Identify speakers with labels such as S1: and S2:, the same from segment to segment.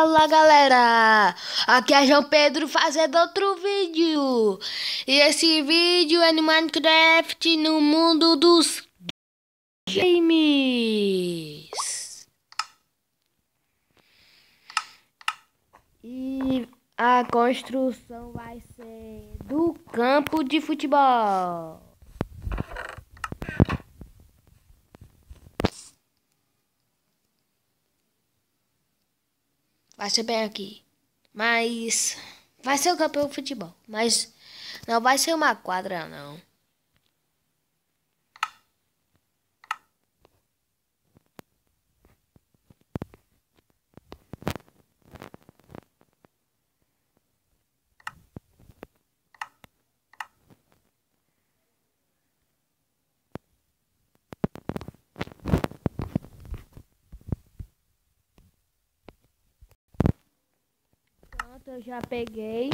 S1: Fala galera, aqui é João Pedro fazendo outro vídeo. E esse vídeo é no Minecraft no mundo dos games. E a construção vai ser do campo de futebol. Vai ser bem aqui. Mas vai ser o campo de futebol. Mas não vai ser uma quadra, não. Pronto, eu já peguei.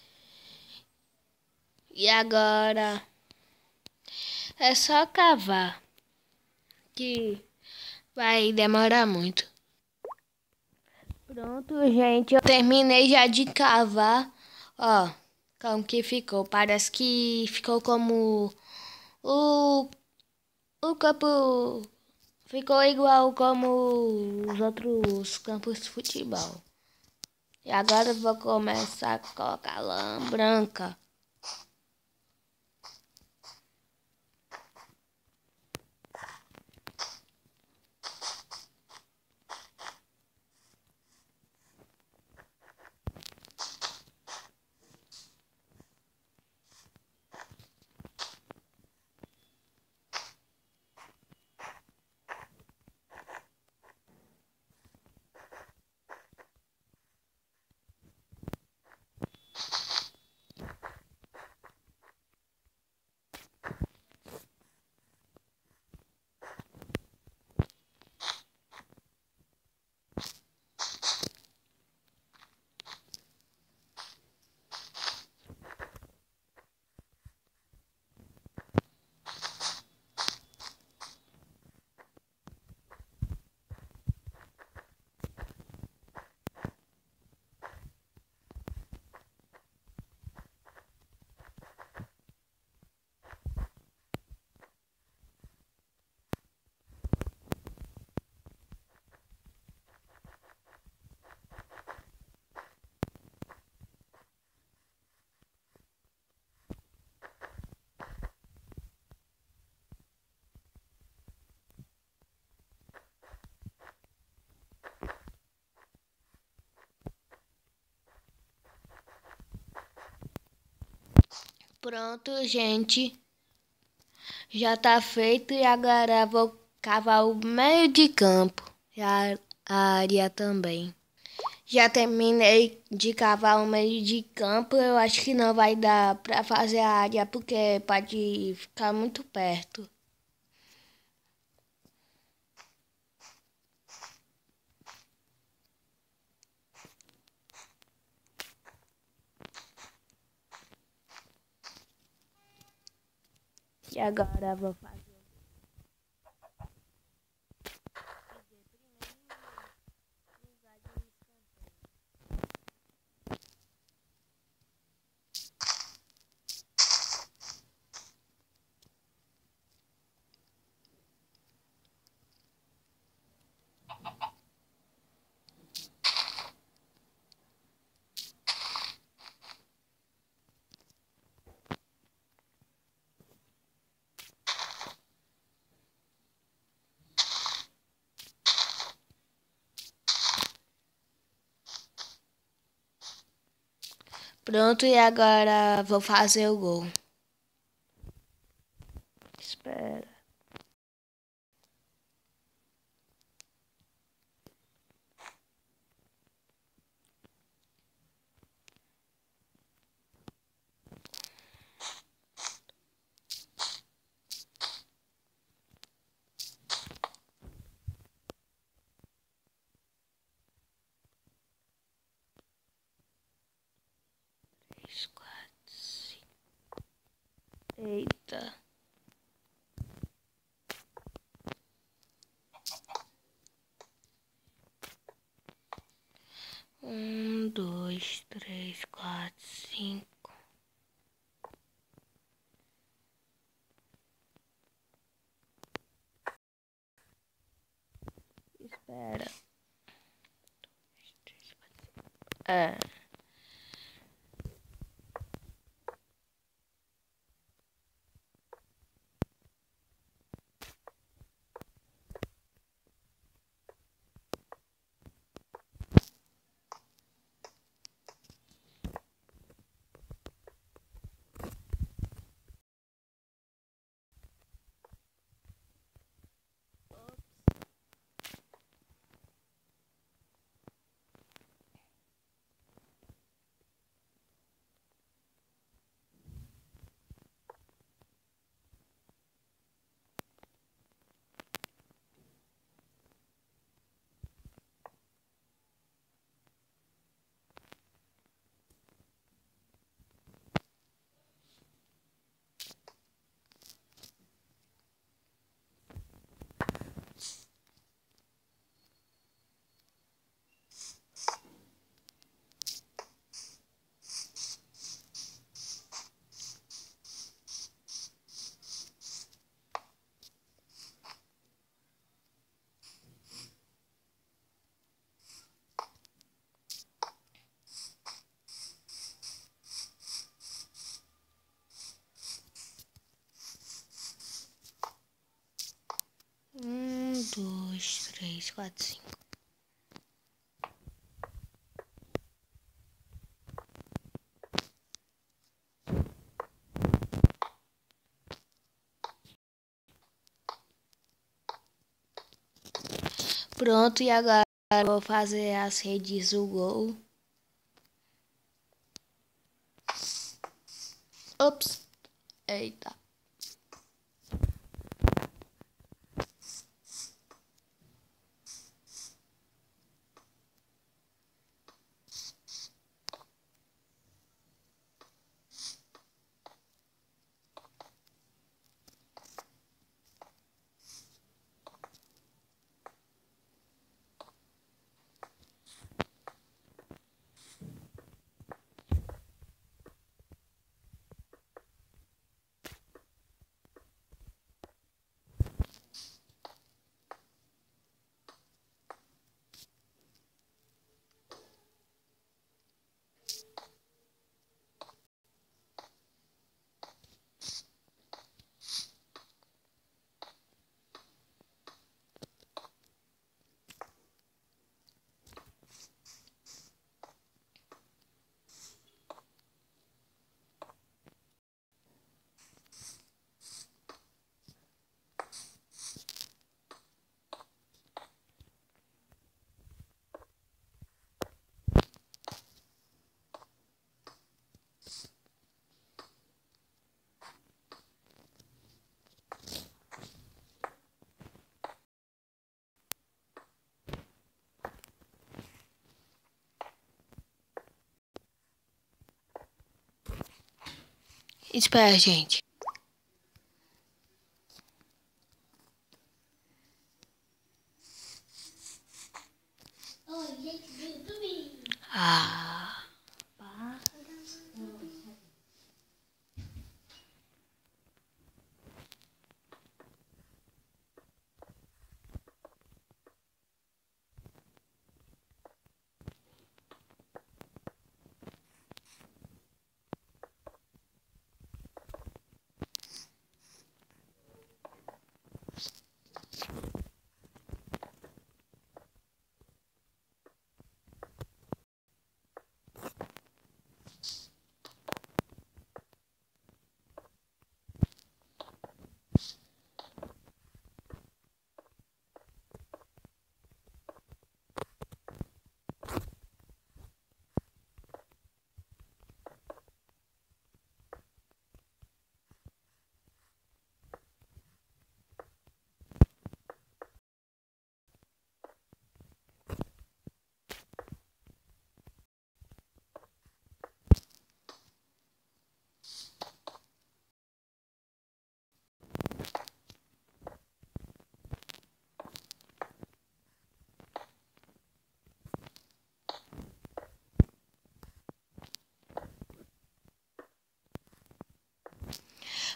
S1: E agora é só cavar. Que vai demorar muito. Pronto, gente. Eu terminei já de cavar. Ó, como que ficou. Parece que ficou como o, o campo. Ficou igual como os outros campos de futebol. E agora eu vou começar a colocar lã branca. Pronto, gente. Já tá feito e agora vou cavar o meio de campo. E a área também. Já terminei de cavar o meio de campo. Eu acho que não vai dar pra fazer a área porque pode ficar muito perto. E agora vou fazer. Pronto, e agora vou fazer o gol. Espera. Três, quatro, cinco. Eita. Dois, três, quatro, cinco. Espera. Dois, três, quatro, cinco. 2, 3, 4, 5. Pronto, e agora eu vou fazer as redes do gol. Ops. Eita. Espera, gente. Ah.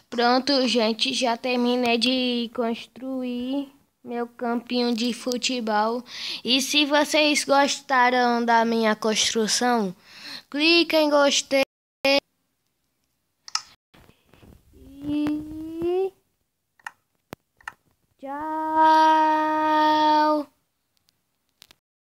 S1: Pronto, gente, já terminei de construir meu campinho de futebol. E se vocês gostaram da minha construção, clique em gostei.